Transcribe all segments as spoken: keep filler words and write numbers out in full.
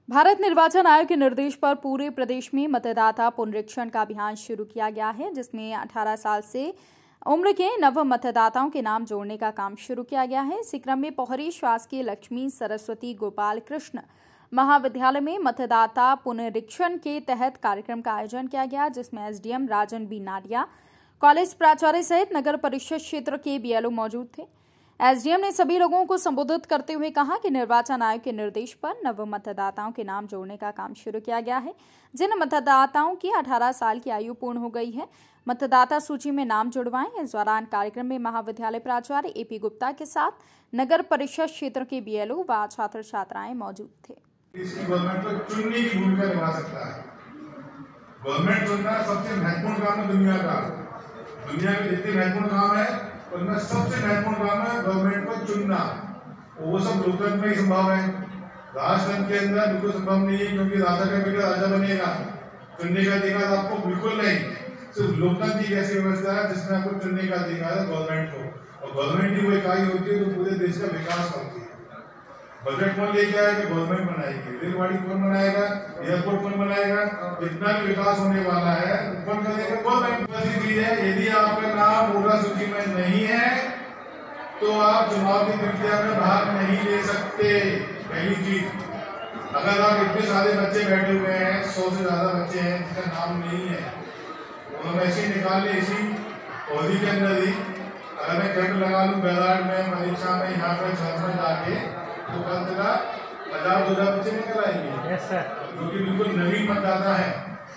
भारत निर्वाचन आयोग के निर्देश पर पूरे प्रदेश में मतदाता पुनरीक्षण का अभियान शुरू किया गया है, जिसमें अठारह साल से उम्र के नव मतदाताओं के नाम जोड़ने का काम शुरू किया गया है। इसी क्रम में पोहरी शासकीय लक्ष्मी सरस्वती गोपाल कृष्ण महाविद्यालय में मतदाता पुनरीक्षण के तहत कार्यक्रम का आयोजन किया गया, जिसमें SDM Rajan B Nadia, college प्राचार्य सहित नगर परिषद क्षेत्र के बीएलओ मौजूद थे। एसडीएम ने सभी लोगों को संबोधित करते हुए कहा कि निर्वाचन आयोग के निर्देश पर नव मतदाताओं के नाम जोड़ने का काम शुरू किया गया है। जिन मतदाताओं की अठारह साल की आयु पूर्ण हो गई है, मतदाता सूची में नाम जुड़वाएं। इस दौरान कार्यक्रम में महाविद्यालय प्राचार्य एपी गुप्ता के साथ नगर परिषद क्षेत्र के बीएलओ व छात्र छात्राएं मौजूद थे। गवर्नमेंट को चुनने की भूमिका निभा सकता है। गवर्नमेंट चुनना सबसे महत्वपूर्ण काम है दुनिया का। दुनिया में जितने महत्वपूर्ण काम है उनमें सबसे महत्वपूर्ण काम है गवर्नमेंट को चुनना। वो सब लोकतंत्र में ही संभव है, राजतंत्र के अंदर बिल्कुल संभव नहीं है, क्योंकि राजा का बेटा राजा बनेगा, चुनने का अधिकार आपको बिल्कुल नहीं। सिर्फ लोकतंत्र की ऐसी व्यवस्था है जिसमें आपको चुनने का अधिकार है गवर्नमेंट को, और गवर्नमेंट की वो इकाई होती है जो पूरे देश का विकास करती है। बजट कौन लेके आएगा? गवर्नमेंट बनाएगी। रेलगाड़ी कौन बनाएगा? एयरपोर्ट कौन बनाएगा? जितना भी विकास होने वाला है कौन करेगा? गवर्नमेंट है। यदि आपका नाम वोटर सूची में नहीं है तो आप चुनाव की प्रक्रिया में भाग नहीं ले सकते। पहली चीज, अगर आप इतने सारे बच्चे बैठे हुए हैं, सौ से ज्यादा बच्चे हैं जिनका नाम नहीं है, तो हम ऐसे निकाल ले इसी पौधी के अंदर ही। अगर मैं कैंप लगा लूँ बैराड में, परीक्षा में, यहाँ पर छात्र में जाके, तो कल तक हजार दो हजार बच्चे निकल आएंगे। yes, जो कि बिल्कुल नवीन मतदाता है,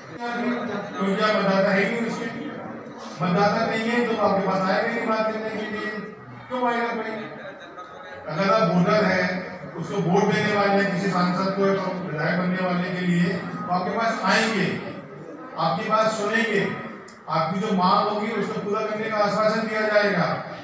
तो क्या मतदाता है नहीं, उसके मतदाता नहीं है तो आपके पास आएगा नहीं बात करने के लिए। क्यों आएगा भाई? अगर आप वोटर है, उसको वोट देने वाले किसी सांसद को विधायक बनने वाले के लिए, तो आपके पास आएंगे, आपकी बात सुनेंगे, आपकी जो मांग होगी उसको पूरा करने का आश्वासन दिया जाएगा।